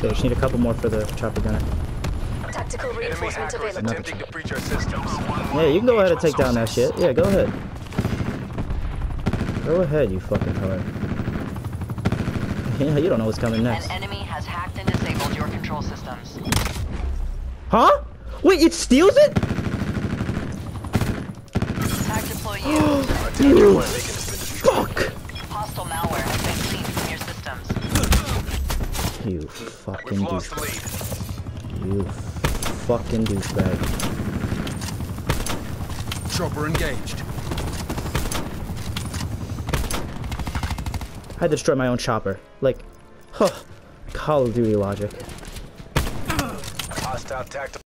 Okay, just need a couple more for the chopper gunner. Tactical reinforcement available. Attempting to breach our systems. Yeah, you can go ahead and take down that shit. Yeah, go ahead. Go ahead, you fucking hard. Yeah, you don't know what's coming next. An enemy has hacked and disabled your control systems. Huh? Wait, it steals it? Hack deploy used. You fuck! Hostile malware has been cleaned from your systems. You fucking We've lost the douchebag. lead. You fucking douchebag. Chopper engaged. I had to destroy my own chopper. Like, huh. Call of Duty logic. Hostile tactical.